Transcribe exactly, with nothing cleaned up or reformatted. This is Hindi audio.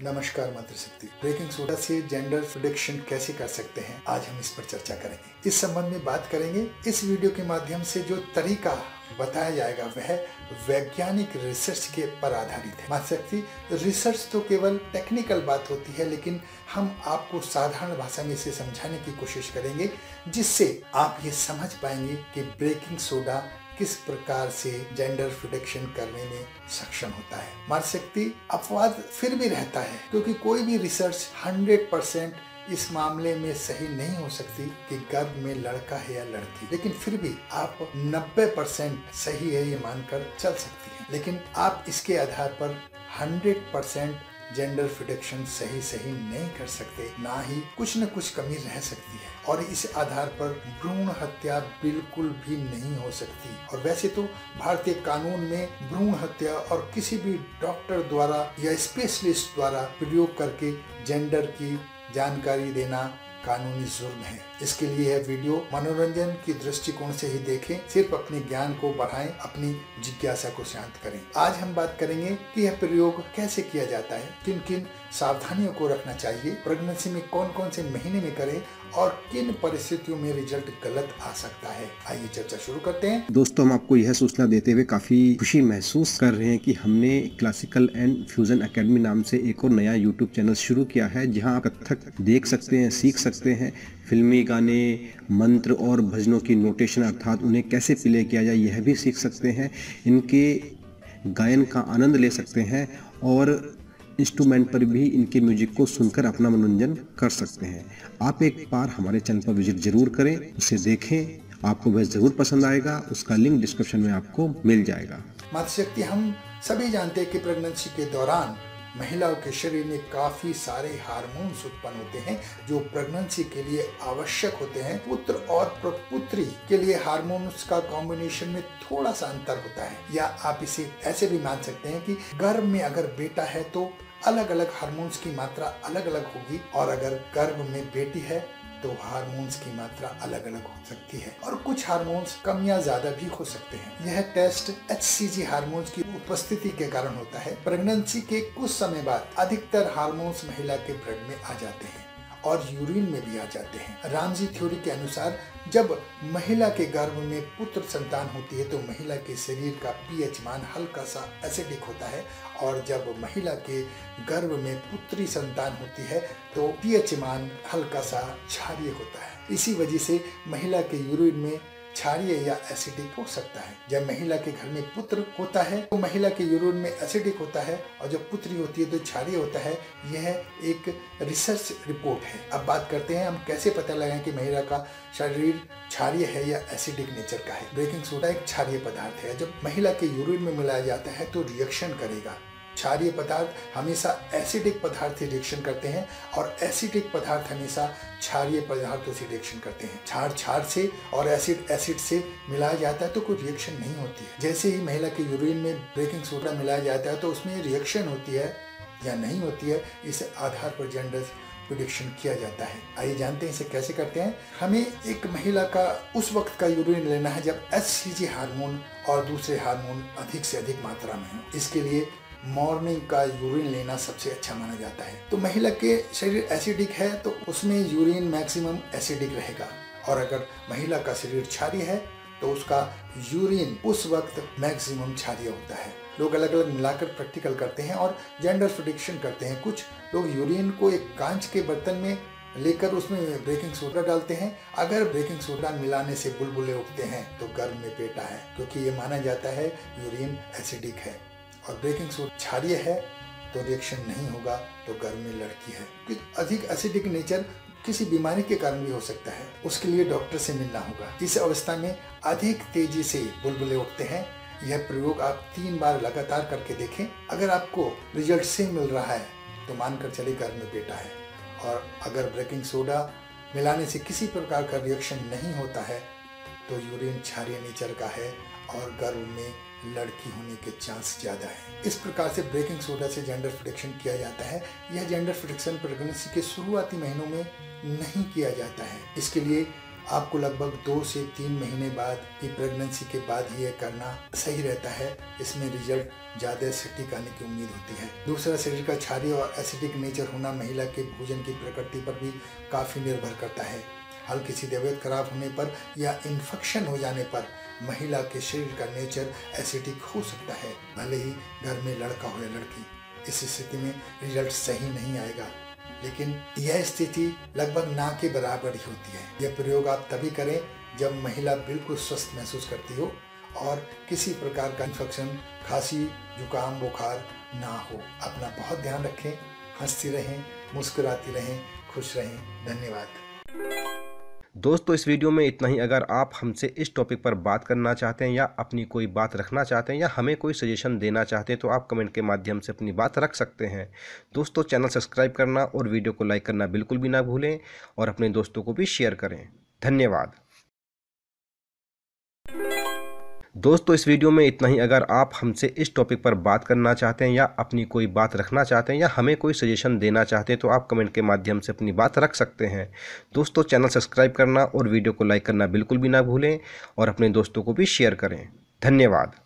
नमस्कार मातृशक्ति। ब्रेकिंग सोडा से जेंडर प्रेडिक्शन कैसे कर सकते हैं, आज हम इस पर चर्चा करेंगे। इस संबंध में बात करेंगे। इस वीडियो के माध्यम से जो तरीका बताया जाएगा वह वैज्ञानिक रिसर्च के पर आधारित है। मातृशक्ति, रिसर्च तो केवल टेक्निकल बात होती है, लेकिन हम आपको साधारण भाषा में इसे समझाने की कोशिश करेंगे, जिससे आप ये समझ पाएंगे कि ब्रेकिंग सोडा किस प्रकार से जेंडर प्रेडिक्शन करने में सक्षम होता है। मातृशक्ति, अपवाद फिर भी रहता है, क्योंकि कोई भी रिसर्च सौ परसेंट इस मामले में सही नहीं हो सकती कि गर्भ में लड़का है या लड़की, लेकिन फिर भी आप नब्बे परसेंट सही है ये मानकर चल सकती हैं। लेकिन आप इसके आधार पर सौ परसेंट जेंडर प्रेडिक्शन सही सही नहीं कर सकते, ना ही कुछ न कुछ कमी रह सकती है, और इस आधार पर भ्रूण हत्या बिल्कुल भी नहीं हो सकती। और वैसे तो भारतीय कानून में भ्रूण हत्या और किसी भी डॉक्टर द्वारा या स्पेशलिस्ट द्वारा प्रयोग करके जेंडर की जानकारी देना कानूनी जुर्म है। इसके लिए यह वीडियो मनोरंजन की दृष्टिकोण से ही देखें, सिर्फ अपने ज्ञान को बढ़ाएं, अपनी जिज्ञासा को शांत करें। आज हम बात करेंगे कि यह प्रयोग कैसे किया जाता है, किन किन सावधानियों को रखना चाहिए, प्रेगनेंसी में कौन कौन से महीने में करें और किन परिस्थितियों में रिजल्ट गलत आ सकता है। आइए चर्चा शुरू करते हैं। दोस्तों, हम आपको यह सूचना देते हुए काफ़ी खुशी महसूस कर रहे हैं कि हमने क्लासिकल एंड फ्यूजन एकेडमी नाम से एक और नया यूट्यूब चैनल शुरू किया है, जहां आप कथक देख सकते हैं, सीख सकते हैं, फिल्मी गाने, मंत्र और भजनों की नोटेशन अर्थात उन्हें कैसे प्ले किया जाए यह भी सीख सकते हैं, इनके गायन का आनंद ले सकते हैं और इंस्ट्रूमेंट पर भी इनके म्यूजिक को सुनकर अपना मनोरंजन कर सकते हैं। आप एक बार हमारे चैनल पर विजिट जरूर करें, उसे देखें, आपको वह जरूर पसंद आएगा। उसका लिंक डिस्क्रिप्शन में आपको मिल जाएगा। मातृशक्ति, हम सभी जानते हैं कि प्रेगनेंसी के दौरान महिलाओं के शरीर में काफी सारे हार्मोन्स उत्पन्न होते हैं जो प्रेगनेंसी के लिए आवश्यक होते हैं। पुत्र और प्रपुत्री के लिए हार्मोन्स का कॉम्बिनेशन में थोड़ा सा अंतर होता है, या आप इसे ऐसे भी मान सकते हैं कि गर्भ में अगर बेटा है तो अलग अलग हार्मोन्स की मात्रा अलग अलग होगी, और अगर गर्भ में बेटी है तो हार्मोन्स की मात्रा अलग अलग हो सकती है, और कुछ हार्मोन्स कम या ज्यादा भी हो सकते हैं। यह test H C G hormones की उपस्थिति के कारण होता है। प्रेगनेंसी के कुछ समय बाद अधिकतर हार्मोन्स महिला के ब्लड में आ जाते हैं और यूरिन में भी आ जाते हैं। रामजी थ्योरी के अनुसार जब महिला के गर्भ में पुत्र संतान होती है तो महिला के शरीर का पीएच मान हल्का सा एसिडिक होता है, और जब महिला के गर्भ में पुत्री संतान होती है तो पीएच मान हल्का सा क्षारीय होता है। इसी वजह से महिला के यूरिन में क्षारीय या एसिडिक हो सकता है। जब महिला के घर में पुत्र होता है तो महिला के यूरिन में एसिडिक होता है, और जब पुत्री होती है तो क्षारीय होता है। यह एक रिसर्च रिपोर्ट है। अब बात करते हैं हम कैसे पता लगाएं कि महिला का शरीर क्षारीय है या एसिडिक नेचर का है। ब्रेकिंग सोडा एक क्षारीय पदार्थ है। जब महिला के यूरिन में मिलाया जाता है तो रिएक्शन करेगा। क्षारीय पदार्थ हमेशा एसिडिक पदार्थ से रिएक्शन करते हैं, और एसिडिक पदार्थ हमेशा क्षारीय पदार्थों से रिएक्शन करते हैं। क्षार क्षार से और एसिड एसिड से मिलाया जाता है तो कोई रिएक्शन नहीं होती है। जैसे ही महिला के यूरिन में ब्रेकिंग सोडा मिलाया जाता है तो उसमें रिएक्शन होती है या नहीं होती है, इस आधार पर जेंडर प्रेडिक्शन किया जाता है। आइए जानते हैं इसे कैसे करते हैं। हमें एक महिला का उस वक्त का यूरिन लेना है जब एच सी जी हार्मोन और दूसरे हार्मोन अधिक से अधिक मात्रा में हो। इसके लिए मॉर्निंग का यूरिन लेना सबसे अच्छा माना जाता है। तो महिला के शरीर एसिडिक है तो उसमें यूरिन मैक्सिमम एसिडिक रहेगा, और अगर महिला का शरीर क्षारीय है तो उसका यूरिन उस वक्त मैक्सिमम क्षारीय होता है। लोग अलग अलग मिलाकर प्रैक्टिकल करते हैं और जेंडर प्रेडिक्शन करते हैं। कुछ लोग यूरिन को एक कांच के बर्तन में लेकर उसमें ब्रेकिंग सोडा डालते हैं। अगर ब्रेकिंग सोडा मिलाने से बुलबुले उठते हैं तो गर्भ में बेटा है, क्योंकि ये माना जाता है यूरिन एसिडिक है। और ब्रेकिंग सोडा क्षारीय है तो रिएक्शन नहीं होगा तो गर्भ में लड़की है। कि अधिक एसिडिक नेचर किसी बीमारी के कारण भी हो सकता है, उसके लिए डॉक्टर से मिलना होगा। इस अवस्था में अधिक तेजी से बुलबुले उठते हैं। यह प्रयोग आप तीन बार लगातार करके देखें। अगर आपको रिजल्ट सेम मिल रहा है तो मानकर चले गर्भ में बेटा है, और अगर ब्रेकिंग सोडा मिलाने से किसी प्रकार का रिएक्शन नहीं होता है तो यूरिन क्षारीय नेचर का है और गर्भ में लड़की होने के चांस ज्यादा है। इस प्रकार से ब्रेकिंग सोडा से जेंडर प्रेडिक्शन किया जाता है। यह जेंडर प्रेडिक्शन प्रेगनेंसी के शुरुआती महीनों में नहीं किया जाता है। इसके लिए आपको लगभग दो से तीन महीने बाद की प्रेगनेंसी के बाद ही ये करना सही रहता है। इसमें रिजल्ट ज़्यादा सटीक आने की उम्मीद होती है। दूसरा, शरीर का क्षारीय और एसिडिक नेचर होना महिला के भोजन की प्रकृति पर भी काफ़ी निर्भर करता है। हल्की सी तबीयत खराब होने पर या इन्फेक्शन हो जाने पर महिला के शरीर का नेचर एसिडिक हो सकता है, भले ही घर में लड़का हो या लड़की। इस स्थिति में रिजल्ट सही नहीं आएगा, लेकिन यह स्थिति लगभग ना के बराबर ही होती है। यह प्रयोग आप तभी करें जब महिला बिल्कुल स्वस्थ महसूस करती हो और किसी प्रकार का इन्फेक्शन, खांसी, जुकाम, बुखार ना हो। अपना बहुत ध्यान रखें, हंसती रहें, मुस्कुराती रहें, खुश रहें। धन्यवाद। दोस्तों, इस वीडियो में इतना ही। अगर आप हमसे इस टॉपिक पर बात करना चाहते हैं या अपनी कोई बात रखना चाहते हैं या हमें कोई सजेशन देना चाहते हैं तो आप कमेंट के माध्यम से अपनी बात रख सकते हैं। दोस्तों, चैनल सब्सक्राइब करना और वीडियो को लाइक करना बिल्कुल भी ना भूलें और अपने दोस्तों को भी शेयर करें। धन्यवाद। दोस्तों, इस वीडियो में इतना ही। अगर आप हमसे इस टॉपिक पर बात करना चाहते हैं या अपनी कोई बात रखना चाहते हैं या हमें कोई सजेशन देना चाहते हैं तो आप कमेंट के माध्यम से अपनी बात रख सकते हैं। दोस्तों, चैनल सब्सक्राइब करना और वीडियो को लाइक करना बिल्कुल भी ना भूलें और अपने दोस्तों को भी शेयर करें। धन्यवाद।